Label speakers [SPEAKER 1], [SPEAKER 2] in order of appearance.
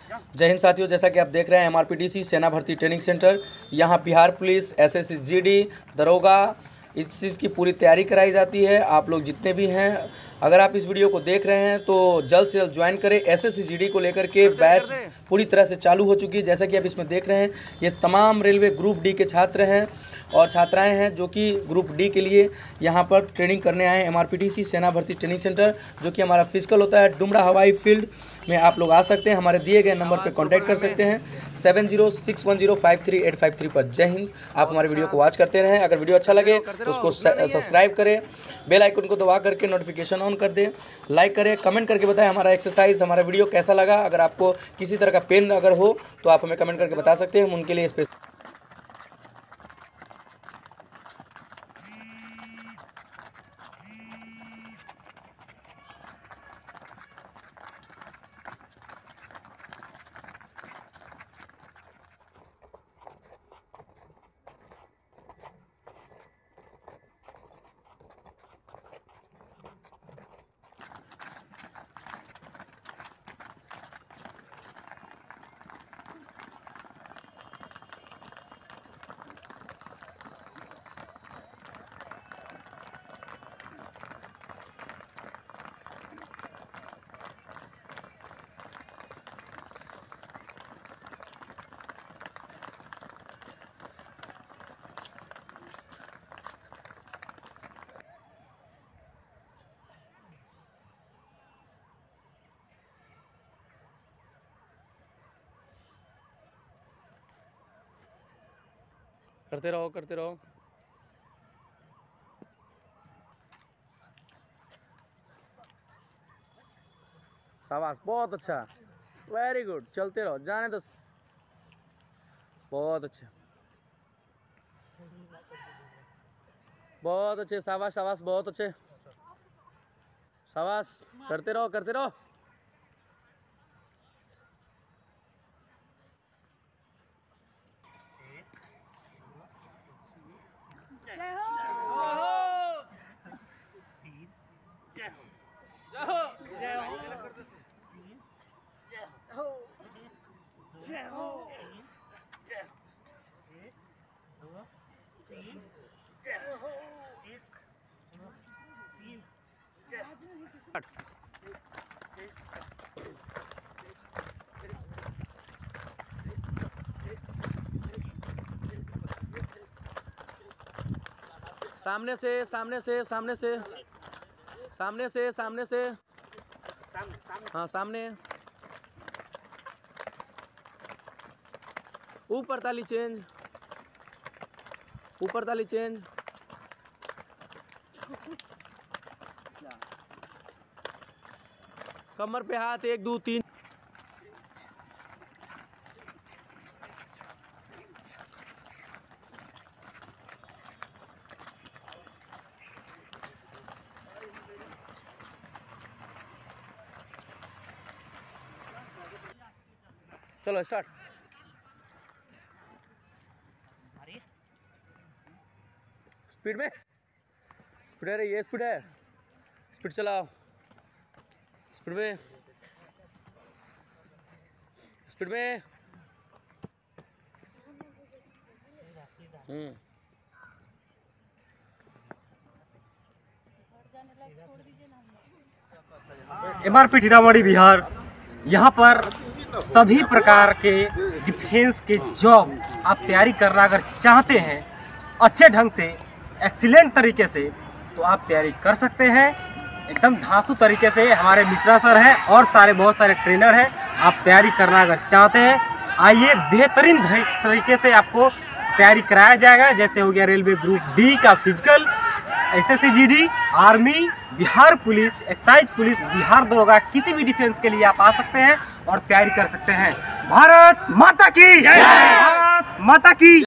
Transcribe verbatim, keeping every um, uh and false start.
[SPEAKER 1] जय हिंद साथियों, जैसा कि आप देख रहे हैं एमआरपीटीसी सेना भर्ती ट्रेनिंग सेंटर। यहाँ बिहार पुलिस, एसएसजी, दरोगा, इस चीज़ की पूरी तैयारी कराई जाती है। आप लोग जितने भी हैं, अगर आप इस वीडियो को देख रहे हैं तो जल्द से जल्द ज्वाइन करें। एसएसजी को लेकर के बैच पूरी तरह से चालू हो चुकी है। जैसा कि आप इसमें देख रहे हैं, ये तमाम रेलवे ग्रुप डी के छात्र हैं और छात्राएं हैं जो कि ग्रुप डी के लिए यहाँ पर ट्रेनिंग करने आए हैं। एमआरपीटीसी सेना भर्ती ट्रेनिंग सेंटर, जो कि हमारा फिजिकल होता है डुमरा हवाई फील्ड में। आप लोग आ सकते हैं, हमारे दिए गए नंबर पर कॉन्टैक्ट कर सकते हैं seven zero six one zero five three eight five three पर। जय हिंद। आप हमारे वीडियो को वॉच करते रहें। अगर वीडियो अच्छा लगे तो उसको सब्सक्राइब करें, बेल आइकन को दबा करके नोटिफिकेशन ऑन कर दें, लाइक करें, कमेंट करके बताएं हमारा एक्सरसाइज, हमारा वीडियो कैसा लगा। अगर आपको किसी तरह का पेन अगर हो तो आप हमें कमेंट करके बता सकते हैं, हम उनके लिए स्पेशल करते रहो करते रहो। शाबाश, बहुत अच्छा, वेरी गुड। चलते रहो, जाने दो। बहुत अच्छे, बहुत अच्छे, शाबाश शाबाश, बहुत अच्छे, शाबाश। करते रहो करते रहो। सामने से सामने से सामने से सामने से सामने से हाँ, सामने। ऊपर ताली चेंज, ऊपर ताली चेंज। कमर पे हाथ, एक दो तीन। चलो स्टार्ट। स्पीड में, स्पीड है, ये स्पीड है, स्पीड चलाओ, स्पीड में, स्पीड में। हम्म
[SPEAKER 2] एमआरपी सीतामढ़ी बिहार, यहाँ पर सभी प्रकार के डिफेंस के जॉब आप तैयारी करना अगर चाहते हैं अच्छे ढंग से, एक्सीलेंट तरीके से, तो आप तैयारी कर सकते हैं एकदम धांसू तरीके से। हमारे मिश्रा सर हैं और सारे बहुत सारे ट्रेनर हैं। आप तैयारी करना अगर चाहते हैं, आइए, बेहतरीन तरीके से आपको तैयारी कराया जाएगा। जैसे हो गया रेलवे ग्रुप डी का physical, SSG, army, Bihar police, excise police, Bihar दरोगा, किसी भी डिफेंस के लिए आप आ सकते हैं और तैयारी कर सकते हैं। भारत माता की जय, भारत माता की।